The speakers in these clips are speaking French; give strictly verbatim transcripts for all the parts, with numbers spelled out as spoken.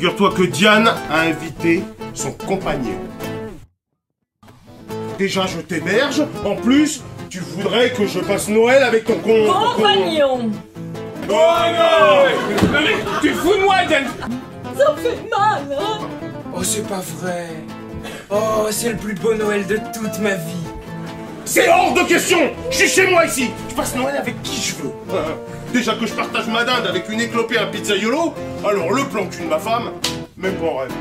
Figure-toi que Diane a invité son compagnon. Déjà, je t'héberge. En plus, tu voudrais que je passe Noël avec ton con... Compagnon. Oh non! Non mais, tu te fous de moi, Diane? Ça fait mal, hein? Oh, c'est pas vrai. Oh, c'est le plus beau Noël de toute ma vie. C'est hors de question! Je suis chez moi ici! Je passe Noël avec qui je veux. Euh, déjà que je partage ma dinde avec une éclopée à pizzaiolo, alors le plan cul de ma femme, même pas en rêve.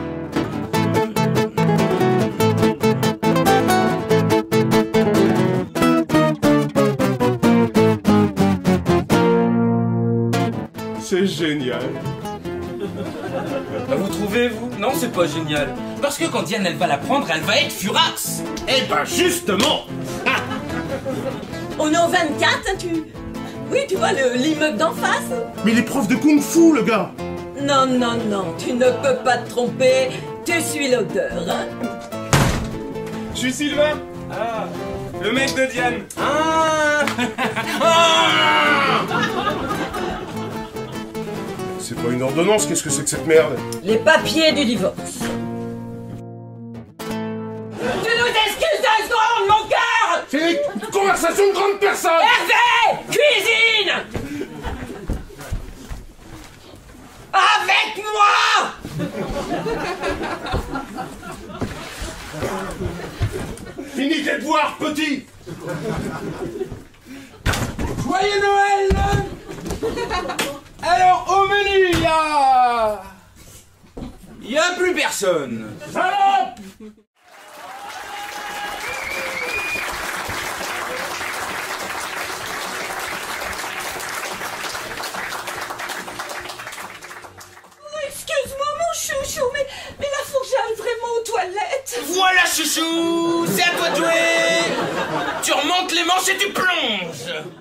C'est génial. Bah, vous trouvez, vous? Non, c'est pas génial. Parce que quand Diane, elle va la prendre, elle va être furax. Eh ben justement! On est au vingt-quatre, hein, tu... Oui, tu vois le- l'immeuble d'en face? Mais il est prof de kung-fu, le gars! Non, non, non, tu ne peux pas te tromper. Tu suis l'odeur, hein? Je suis Sylvain. Ah, le mec de Diane. Ah, ah. C'est pas une ordonnance, qu'est-ce que c'est que cette merde? Les papiers du divorce. Tu nous excuses deux secondes, mon cœur! C'est une conversation de grande personne! Hervé! Cuisine! Avec moi! Fini tes devoirs, petit! Joyeux Noël. Alors, au menu, il y a... Il y a plus personne. Salope! Excuse-moi, mon chouchou, mais, mais là, faut que j'aille vraiment aux toilettes. Voilà, chouchou, c'est à toi de jouer. Tu remontes les manches et tu plonges.